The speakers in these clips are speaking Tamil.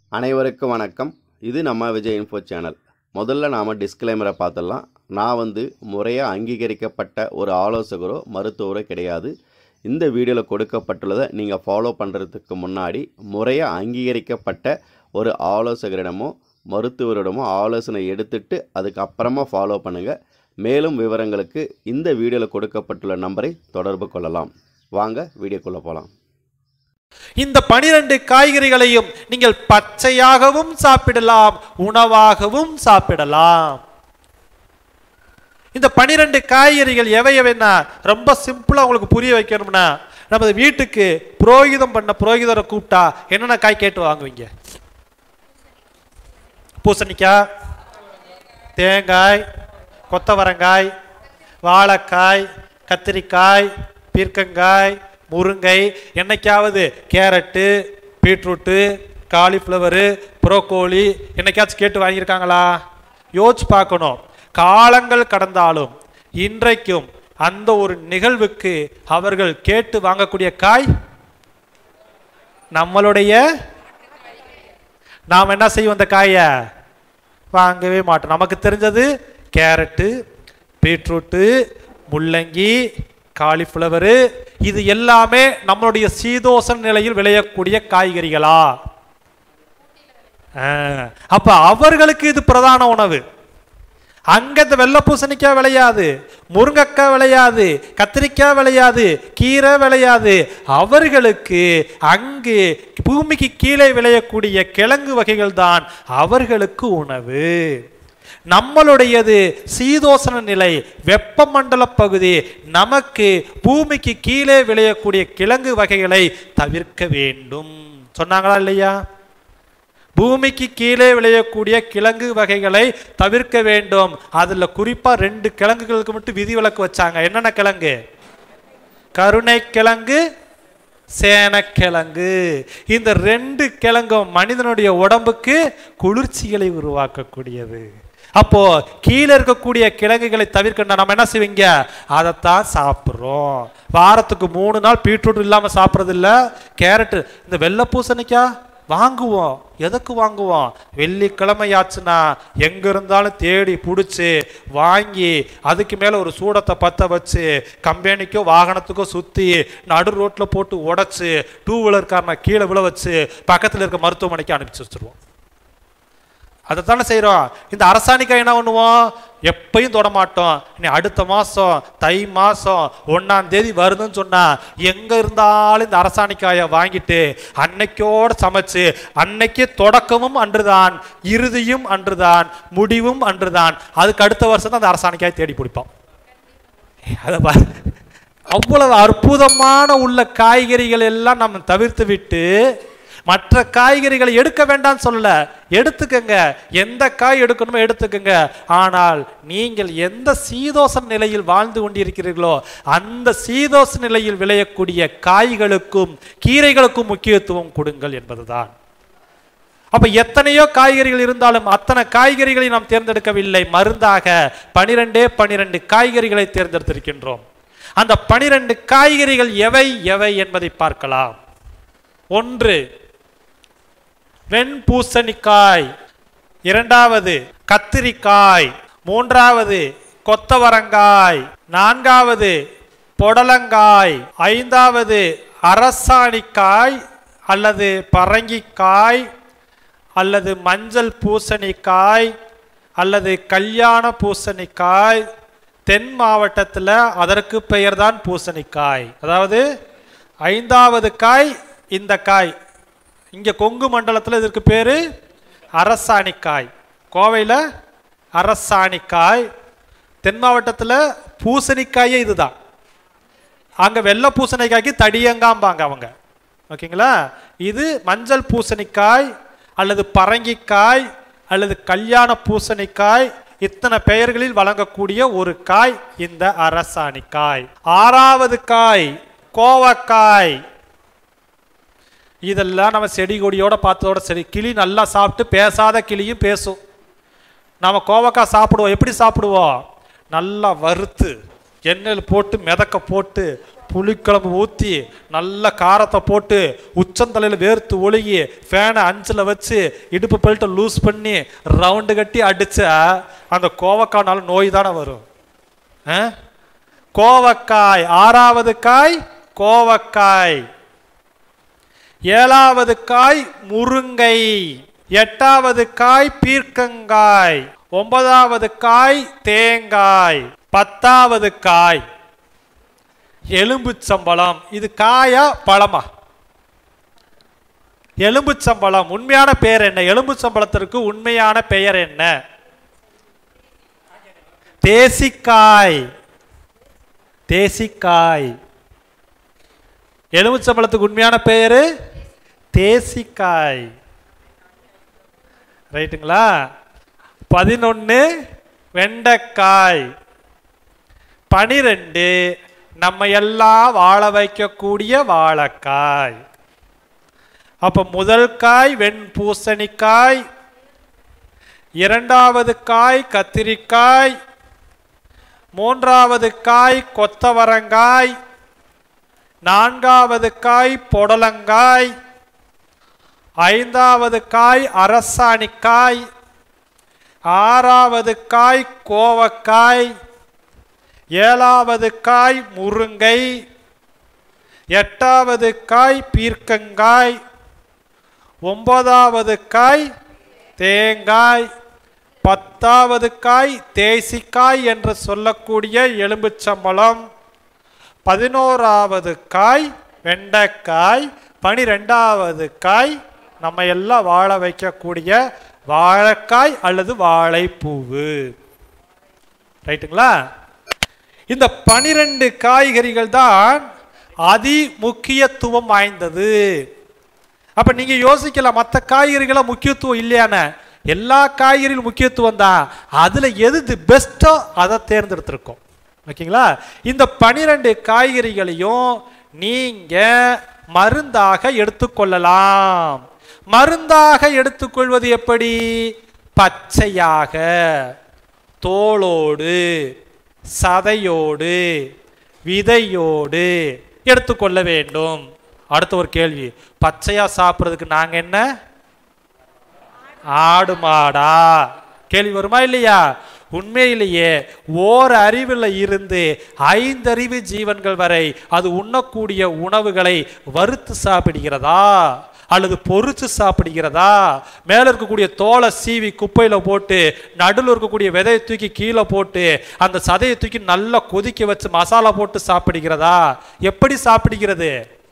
அனைவருக்கும் வணக்கம். இது நம்ம விஜய் இன்ஃபோ சேனல். முதல்ல நாம் டிஸ்க்ளைமரை பார்த்துடலாம். நான் முறையாக அங்கீகரிக்கப்பட்ட ஒரு ஆலோசகரோ மருத்துவரோ கிடையாது. இந்த வீடியோவில் கொடுக்கப்பட்டுள்ளதை நீங்கள் ஃபாலோ பண்ணுறதுக்கு முன்னாடி முறையாக அங்கீகரிக்கப்பட்ட ஒரு ஆலோசகரிடமோ மருத்துவரிடமோ ஆலோசனை எடுத்துட்டு அதுக்கப்புறமா ஃபாலோ பண்ணுங்கள். மேலும் விவரங்களுக்கு இந்த வீடியோவில் கொடுக்கப்பட்டுள்ள நம்பரை தொடர்பு கொள்ளலாம். வாங்க வீடியோக்குள்ளே போகலாம். இந்த 12 காய்கறிகளையும் நீங்கள் பச்சையாகவும் சாப்பிடலாம், உணவாகவும் சாப்பிடலாம். இந்த 12 காய்கறிகள் எவை எவைன்னா ரொம்ப சிம்பிளா உங்களுக்கு புரிய வைக்கணும்னா, நமது வீட்டுக்கு புரோகிதம் பண்ண புரோகிதரை கூப்பிட்டா என்னென்ன காய் கேட்டு வாங்குவீங்க? பூசணிக்காய், தேங்காய், கொத்தவரங்காய், வாழைக்காய், கத்திரிக்காய், பீர்க்கங்காய், முருங்கை, என்னைக்காவது கேரட்டு, பீட்ரூட்டு, காலிஃப்ளவரு, புரோக்கோலி என்னைக்காச்சும் கேட்டு வாங்கியிருக்காங்களா? யோசிச்சு பார்க்கணும். காலங்கள் கடந்தாலும் இன்றைக்கும் அந்த ஒரு நிகழ்வுக்கு அவர்கள் கேட்டு வாங்கக்கூடிய காய் நம்மளுடைய, நாம் என்ன செய்வோம்? அந்த காயை வாங்கவே மாட்டோம். நமக்கு தெரிஞ்சது கேரட்டு, பீட்ரூட்டு, முள்ளங்கி, காலிஃப்ளவரு, இது எல்லாமே நம்மளுடைய சீதோசன நிலையில் விளையக்கூடிய காய்கறிகளா? அப்ப அவர்களுக்கு இது பிரதான உணவு. அங்க இந்த வெள்ளை பூசணிக்காய் விளையாது, முருங்கைக்காய் விளையாது, கத்திரிக்காய் விளையாது, கீரை விளையாது. அவர்களுக்கு அங்கு பூமிக்கு கீழே விளையக்கூடிய கிழங்கு வகைகள் தான் அவர்களுக்கு உணவு. நம்மளுடையது சீதோசன நிலை, வெப்பமண்டல பகுதி. நமக்கு பூமிக்கு கீழே விளையக்கூடிய கிழங்கு வகைகளை தவிர்க்க வேண்டும். சொன்னாங்களா இல்லையா? பூமிக்கு கீழே விளையக்கூடிய கிழங்கு வகைகளை தவிர்க்க வேண்டும். அதுல குறிப்பா 2 கிழங்குகளுக்கு மட்டும் விதிவிலக்கு வச்சாங்க. என்னென்ன கிழங்கு? கருணை கிழங்கு, சேனக்கிழங்கு. இந்த 2 கிழங்கும் மனிதனுடைய உடம்புக்கு குளிர்ச்சிகளை உருவாக்கக்கூடியது. அப்போ கீழே இருக்கக்கூடிய கிழங்குகளை தவிர்க்க நம்ம என்ன செய்வீங்க? அதைத்தான் சாப்பிட்றோம். வாரத்துக்கு 3 நாள் பீட்ரூட் இல்லாம சாப்பிட்றது இல்லை. கேரட்டு, இந்த வெள்ளை பூசணிக்காய் வாங்குவோம். எதுக்கு வாங்குவோம்? வெள்ளிக்கிழமையாச்சுன்னா எங்க இருந்தாலும் தேடி பிடிச்சி வாங்கி அதுக்கு மேல ஒரு சூடத்தை பற்ற வச்சு கம்பெனிக்கோ வாகனத்துக்கோ சுத்தி நடு ரோட்ல போட்டு உடைச்சு 2 வீலர்காரனை கீழே விழ வச்சு பக்கத்தில் இருக்க மருத்துவமனைக்கு அனுப்பிச்சு வச்சிருவோம். அதைத்தானே செய்கிறோம். இந்த அரசாணிக்காய் என்ன பண்ணுவோம்? எப்பயும் தொட மாட்டோம். இனி அடுத்த மாதம் தை மாதம் 1ஆம் தேதி வருதுன்னு சொன்னால் எங்கே இருந்தாலும் இந்த அரசாணிக்காயை வாங்கிட்டு அன்னைக்கோடு சமைச்சு, அன்னைக்கு தொடக்கமும் அன்றுதான், இறுதியும் அன்றுதான், முடிவும் அன்றுதான். அதுக்கு அடுத்த வருஷம் தான் அந்த அரசாணிக்காயை தேடி பிடிப்போம். அதை அவ்வளவு அற்புதமான உள்ள காய்கறிகள் எல்லாம் நம்ம தவிர்த்து விட்டு மற்ற காய்கறிகளை எடுக்க வேண்டாம் சொல்லல, எடுத்துக்கங்க. எந்த காய் எடுக்கணுமோ எடுத்துக்கங்க. ஆனால் நீங்கள் எந்த சீதோசன நிலையில் வாழ்ந்து கொண்டிருக்கிறீர்களோ அந்த சீதோசன நிலையில் விளையக்கூடிய காய்களுக்கும் கீரைகளுக்கும் முக்கியத்துவம் கொடுங்கள் என்பதுதான். அப்ப எத்தனையோ காய்கறிகள் இருந்தாலும் அத்தனை காய்கறிகளை நாம் தேர்ந்தெடுக்கவில்லை. மருந்தாக 12 காய்கறிகளை தேர்ந்தெடுத்திருக்கின்றோம். அந்த 12 காய்கறிகள் எவை எவை என்பதை பார்க்கலாம். 1 வெண்பூசணிக்காய், 2வது கத்திரிக்காய், 3வது கொத்தவரங்காய், 4வது பொடலங்காய், 5வது அரசாணிக்காய் அல்லது பரங்கிக்காய் அல்லது மஞ்சள் பூசணிக்காய் அல்லது கல்யாண பூசணிக்காய். தென் மாவட்டத்தில் அதற்கு பெயர் தான் பூசணிக்காய். அதாவது 5வது காய் இந்த காய். இங்கே கொங்கு மண்டலத்தில் இதற்கு பேர் அரசாணிக்காய், கோவையில் அரசாணிக்காய், தென் மாவட்டத்தில் பூசணிக்காயே இதுதான். அங்கே வெள்ளை பூசணிக்காய்க்கு தடியங்காம்பாங்க அவங்க. ஓகேங்களா? இது மஞ்சள் பூசணிக்காய் அல்லது பரங்கிக்காய் அல்லது கல்யாண பூசணிக்காய். இத்தனை பெயர்களில் வழங்கக்கூடிய ஒரு காய் இந்த அரசாணிக்காய். 6வது காய் கோவக்காய். இதெல்லாம் நம்ம செடி கொடியோட பார்த்ததோட சரி. கிளி நல்லா சாப்பிட்டு பேசாத கிளியும் பேசும். நம்ம கோவக்காய் சாப்பிடுவோம். எப்படி சாப்பிடுவோம்? நல்லா வறுத்து எண்ணெயில் போட்டு மிதக்க போட்டு புளிக்குழம்பு ஊற்றி நல்ல காரத்தை போட்டு உச்சந்தலையில் வேர்த்து ஒழுகி ஃபேனை 5ல் வச்சு இடுப்பு பெல்ட்டை லூஸ் பண்ணி ரவுண்டு கட்டி அடிச்சா அந்த கோவக்காய்னால நோய் தானே வரும். கோவக்காய் 6வது காய் கோவக்காய், 7வது காய் முருங்கை, 8வது காய் பீர்க்கங்காய், 9வது காய் தேங்காய், 10வது காய் எலும்புச்சம்பழம். இது காயா பழமா? எலும்புச்சம்பழம். உண்மையான பெயர் என்ன? எலும்புச்சம்பழத்திற்கு உண்மையான பெயர் என்ன? தேசிக்காய். தேசிக்காய். எலும்புச்சம்பழத்துக்கு உண்மையான பெயர் தேசிக்காய். ரைட்டுங்களா? 11 வெண்டைக்காய். 12 நம்ம எல்லாம் வாழ வைக்கக்கூடிய வாழைக்காய். அப்ப முதல் காய் வெண்பூசணிக்காய், 2வது காய் கத்திரிக்காய், 3வது காய் கொத்தவரங்காய், 4வது காய் பொடலங்காய், 5வது காய் அரசாணிக்காய், 6வது காய் கோவக்காய், 7வது காய் முருங்கை, 8வது காய் பீர்க்கங்காய், 9வது காய் தேங்காய், 10வது காய் தேசிக்காய் என்று சொல்லக்கூடிய எலும்புச்சம்பழம், 11வது காய் வெண்டைக்காய், 12வது காய் நம்ம எல்லாம் வாழ வைக்கக்கூடிய வாழைக்காய் அல்லது வாழைப்பூவு. ரைட்டுங்களா? இந்த 12 காய்கறிகள் தான் அதி முக்கியத்துவம் வாய்ந்தது. அப்ப நீங்க யோசிக்கலாம், மற்ற காய்கறிகள முக்கியத்துவம் இல்லையான? எல்லா காய்கறிகளும் முக்கியத்துவம் தான். அதுல எது பெஸ்டோ அதை தேர்ந்தெடுத்திருக்கோம். ஓகேங்களா? இந்த 12 காய்கறிகளையும் நீங்க மருந்தாக எடுத்துக்கொள்ளலாம். மருந்தாக எடுத்துக்கொள்வது எப்படி? பச்சையாக, தோலோடு, சதையோடு, விதையோடு எடுத்துக்கொள்ள வேண்டும். அடுத்த ஒரு கேள்வி, பச்சையா சாப்பிட்றதுக்கு நாங்க என்ன ஆடு மாடா? கேள்வி வருமா இல்லையா? உண்மையிலேயே ஓர் அறிவில் இருந்து 5 அறிவு ஜீவன்கள் வரை அது உண்ணக்கூடிய உணவுகளை வறுத்து சாப்பிடுகிறதா அல்லது பொரிச்சு சாப்பிடுகிறதா? மேல இருக்கக்கூடிய தோலை சீவி குப்பையில போட்டு நடுவில் இருக்கக்கூடிய விதையை தூக்கி கீழே போட்டு அந்த சதையை தூக்கி நல்லா கொதிக்க வச்சு மசாலா போட்டு சாப்பிடுகிறதா? எப்படி சாப்பிடுகிறது?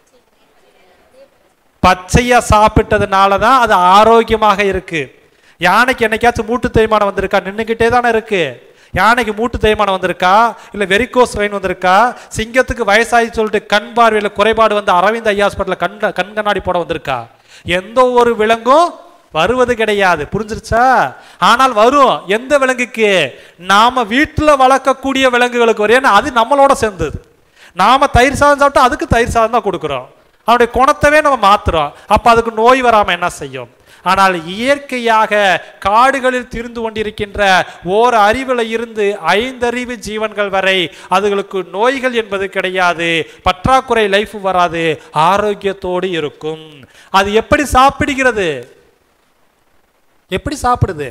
பச்சையா சாப்பிட்டதுனால தான் அது ஆரோக்கியமாக இருக்கு. யானைக்கு என்னைக்காச்சும் மூட்டு தேய்மானம் வந்திருக்கா? நின்றுகிட்டே தானே இருக்கு. யானைக்கு மூட்டு தேய்மானம் வந்திருக்கா? இல்ல வெரிகோஸ் வெயின் வந்திருக்கா? சிங்கத்துக்கு வயசாகி சொல்லிட்டு கண் பார்வையில குறைபாடு வந்து அரவிந்த் ஐ ஹாஸ்பிட்டல்ல கண் கண்ணாடி போட வந்திருக்கா? எந்த ஒரு விலங்கும் வருவது கிடையாது. புரிஞ்சிருச்சா? ஆனால் வரும். எந்த விலங்குக்கு? நாம வீட்டுல வளர்க்கக்கூடிய விலங்குகளுக்கு வரும். ஏன்னா அது நம்மளோட சேர்ந்தது. நாம தயிர் சாதம் சாப்பிட்டா அதுக்கு தயிர் சாதம் தான் கொடுக்குறோம். அவனுடைய குணத்தவே நம்ம மாத்துறோம். அப்ப அதுக்கு நோய் வராம என்ன செய்யும்? ஆனால் இயற்கையாக காடுகளில் திரிந்து கொண்டிருக்கின்ற ஓர் அறிவில் இருந்து 5 அறிவு ஜீவன்கள் வரை அதுகளுக்கு நோய்கள் என்பது கிடையாது. பற்றாக்குறை லைஃப் வராது, ஆரோக்கியத்தோடு இருக்கும். அது எப்படி சாப்பிடுகிறது? எப்படி சாப்பிடுது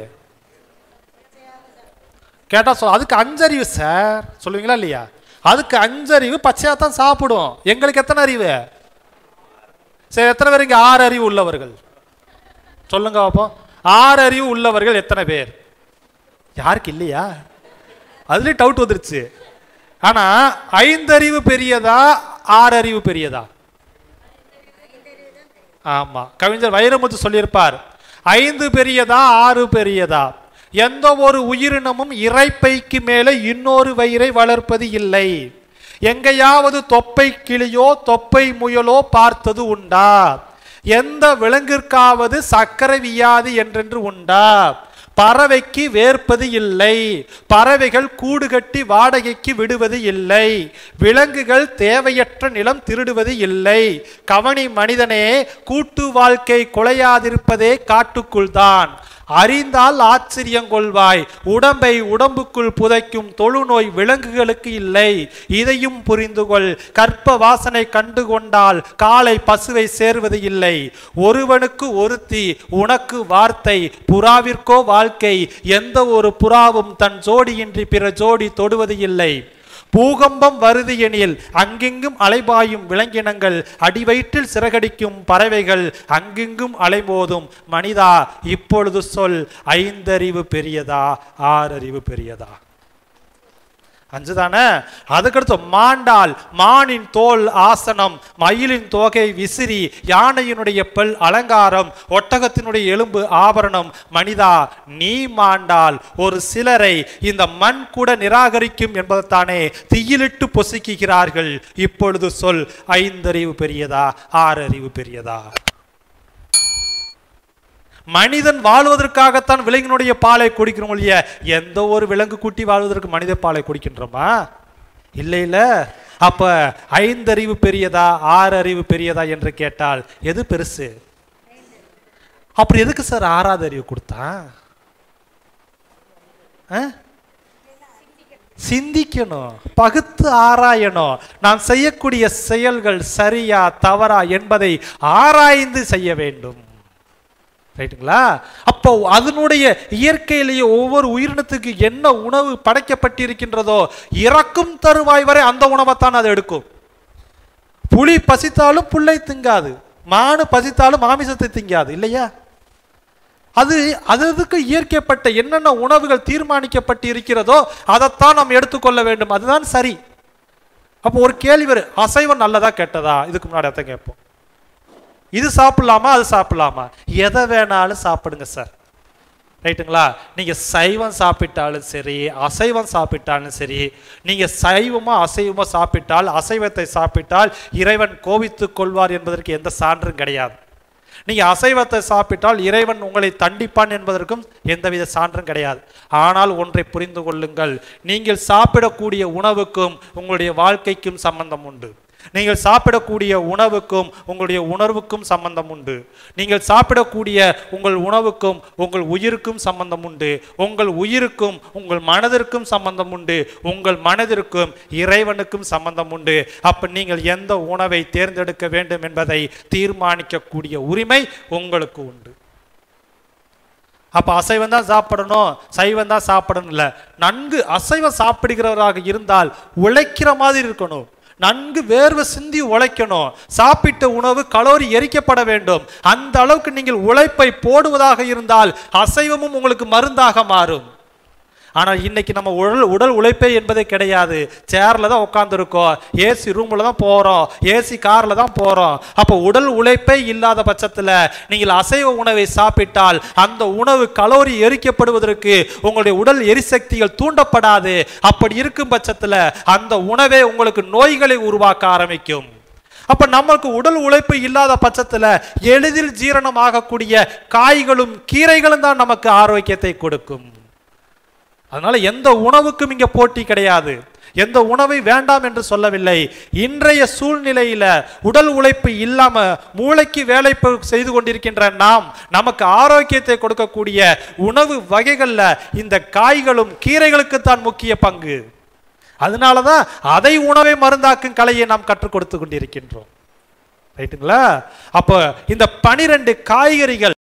கேட்டா அதுக்கு 5 அறிவு சார் சொல்லுவீங்களா இல்லையா? அதுக்கு 5 அறிவு பச்சையா தான் சாப்பிடும். எங்களுக்கு எத்தனை அறிவு? சரி, எத்தனை பேர் இங்க 6 அறிவு உள்ளவர்கள் சொல்லுங்க பாப்போம். 6 அறிவு உள்ளவர்கள் எத்தனை பேர்? யாருக்கு இல்லையா? அதுலயே டவுட் வந்துருச்சு. ஆனா 5 அறிவு பெரியதா 6 அறிவு பெரியதா? ஆமா, கவிஞர் வைரமுத்து சொல்லியிருப்பார், 5 பெரியதா 6 பெரியதா? எந்த ஒரு உயிரினமும் இரைப்பைக்கு மேல இன்னொரு வயிறை வளர்ப்பது இல்லை. எங்கேயாவது தொப்பை கிளியோ தொப்பை முயலோ பார்த்தது உண்டா? எந்த விலங்கிற்காவது சக்கரை வியாதி என்றென்று உண்டா? பறவைக்கு வேர்ப்பது இல்லை. பறவைகள் கூடு கட்டி வாடகைக்கு விடுவது இல்லை. விலங்குகள் தேவையற்ற நிலம் திருடுவது இல்லை. கவனி மனிதனே, கூட்டு வாழ்க்கை குலையாதிருப்பதே காட்டுக்குள் தான். அறிந்தால் ஆச்சரியம் கொள்வாய். உடம்பை உடம்புக்குள் புதைக்கும் தொழுநோய் விலங்குகளுக்கு இல்லை, இதையும் புரிந்து கொள். கற்ப வாசனை கண்டு கொண்டால் காலை பசுவை சேர்வது இல்லை. ஒருவனுக்கு ஒருத்தி, உனக்கு வார்த்தை, புறாவிற்கோ வாழ்க்கை. எந்த ஒரு புறாவும் தன் ஜோடியின்றி பிற ஜோடி தொடுவது இல்லை. பூகம்பம் வருது எனில் அங்கெங்கும் அலைபாயும் விலங்கினங்கள், அடிவயிற்றில் சிறகடிக்கும் பறவைகள் அங்கெங்கும் அலைமோதும். மனிதா, இப்பொழுது சொல், 5 அறிவு பெரியதா 6 அறிவு பெரியதா? 5 தானே. அதுக்கடுத்து மாண்டால் மானின் தோல் ஆசனம், மயிலின் தோகை விசிறி, யானையினுடைய பல் அலங்காரம், ஒட்டகத்தினுடைய எலும்பு ஆபரணம். மனிதா, நீ மாண்டால் ஒரு சிலரை இந்த மண் கூட நிராகரிக்கும் என்பதைத்தானே தீயிலிட்டு பொசுக்குகிறார்கள். இப்பொழுது சொல், 5 அறிவு பெரியதா 6 அறிவு பெரியதா? மனிதன் வாழ்வதற்காகத்தான் விலங்கினுடைய பாலை குடிக்கிறோம் இல்லையா? எந்த ஒரு விலங்கு குட்டி வாழ்வதற்கு மனித பாலை குடிக்கின்றோமா? இல்லை இல்ல. அப்ப 5 அறிவு பெரியதா 6 அறிவு பெரியதா என்று கேட்டால் எது பெருசு? அப்புறம் எதுக்கு சார் 6வது அறிவு கொடுத்தான்? சிந்திக்கணும், பகுத்து ஆராயணும். நாம் செய்யக்கூடிய செயல்கள் சரியா தவறா என்பதை ஆராய்ந்து செய்ய வேண்டும். ரைட்டுங்களா? அப்போ அதனுடைய இயற்கையிலேயே ஒவ்வொரு உயிரினத்துக்கு என்ன உணவு படைக்கப்பட்டிருக்கின்றதோ, இறக்கும் தருவாய் வரை அந்த உணவைத்தான் அது எடுக்கும். புலி பசித்தாலும் புல்லை திங்காது, மானு பசித்தாலும் மாமிசத்தை திங்காது இல்லையா? அது அதுக்கு இயற்கைப்பட்ட என்னென்ன உணவுகள் தீர்மானிக்கப்பட்டு இருக்கிறதோ அதைத்தான் நாம் எடுத்துக்கொள்ள வேண்டும். அதுதான் சரி. அப்போ ஒரு கேள்வி வரும், அசைவம் நல்லதா கெட்டதா? இதுக்கு முன்னாடி அதான் கேட்போம். இது சாப்பிடலாமா அது சாப்பிடலாமா? எதை வேணாலும் சாப்பிடுங்க சார். ரைட்டுங்களா? நீங்க சைவம் சாப்பிட்டாலும் சரி, அசைவம் சாப்பிட்டாலும் சரி, நீங்க சைவமா அசைவமா சாப்பிட்டால், அசைவத்தை சாப்பிட்டால் இறைவன் கோபித்துக் கொள்வார் என்பதற்கு எந்த சான்றும் கிடையாது. நீங்க அசைவத்தை சாப்பிட்டால் இறைவன் உங்களை தண்டிப்பான் என்பதற்கும் எந்தவித சான்றும் கிடையாது. ஆனால் ஒன்றை புரிந்து கொள்ளுங்கள், நீங்கள் சாப்பிடக்கூடிய உணவுக்கும் உங்களுடைய வாழ்க்கைக்கும் சம்பந்தம் உண்டு. நீங்கள் சாப்பிடக்கூடிய உணவுக்கும் உங்களுடைய உணர்வுக்கும் சம்பந்தம் உண்டு. நீங்கள் சாப்பிடக்கூடிய உங்கள் உணவுக்கும் உங்கள் உயிருக்கும் சம்பந்தம் உண்டு. உங்கள் உயிருக்கும் உங்கள் மனதிற்கும் சம்பந்தம் உண்டு. உங்கள் மனதிற்கும் இறைவனுக்கும் சம்பந்தம் உண்டு. அப்ப நீங்கள் எந்த உணவை தேர்ந்தெடுக்க வேண்டும் என்பதை தீர்மானிக்கக்கூடிய உரிமை உங்களுக்கு உண்டு. அப்ப அசைவம் தான் சாப்பிடணும், சைவம் தான் சாப்பிடணும் இல்லை. நன்கு அசைவம் சாப்பிடுகிறவராக இருந்தால் உழைக்கிற மாதிரி இருக்கணும், நன்கு வேர்வை சிந்தி உழைக்கணும். சாப்பிட்ட உணவு கலோரி எரிக்கப்பட வேண்டும். அந்த அளவுக்கு நீங்கள் உழைப்பை போடுவதாக இருந்தால் அசைவமும் உங்களுக்கு மருந்தாக மாறும். ஆனால் இன்னைக்கு நம்ம உடல் உழைப்பே என்பதே கிடையாது. சேர்ல தான் உட்காந்துருக்கோம், ஏசி ரூம்ல தான் போறோம், ஏசி கார்ல தான் போறோம். அப்போ உடல் உழைப்பே இல்லாத பட்சத்தில் நீங்கள் அசைவ உணவை சாப்பிட்டால் அந்த உணவு கலோரி எரிக்கப்படுவதற்கு உங்களுடைய உடல் எரிசக்திகள் தூண்டப்படாது. அப்படி இருக்கும் பட்சத்தில் அந்த உணவே உங்களுக்கு நோய்களை உருவாக்க ஆரம்பிக்கும். அப்ப நமக்கு உடல் உழைப்பு இல்லாத பட்சத்தில் எளிதில் ஜீரணமாகக்கூடிய காய்களும் கீரைகளும் தான் நமக்கு ஆரோக்கியத்தை கொடுக்கும். அதனால எந்த உணவுக்கும் இங்க போட்டி கிடையாது. எந்த உணவை வேண்டாம் என்று சொல்லவில்லை. இன்றைய சூழ்நிலையில உடல் உழைப்பு இல்லாம மூளைக்கு வேலை செய்து கொண்டிருக்கின்ற நாம், நமக்கு ஆரோக்கியத்தை கொடுக்கக்கூடிய உணவு வகைகள்ல இந்த காய்களும் கீரைகளுக்கு தான் முக்கிய பங்கு. அதனாலதான் அதை உணவை மருந்தாக்கும் கலையை நாம் கற்றுக் கொடுத்து கொண்டிருக்கின்றோம். ரைட்டுங்களா? அப்ப இந்த 12 காய்கறிகள்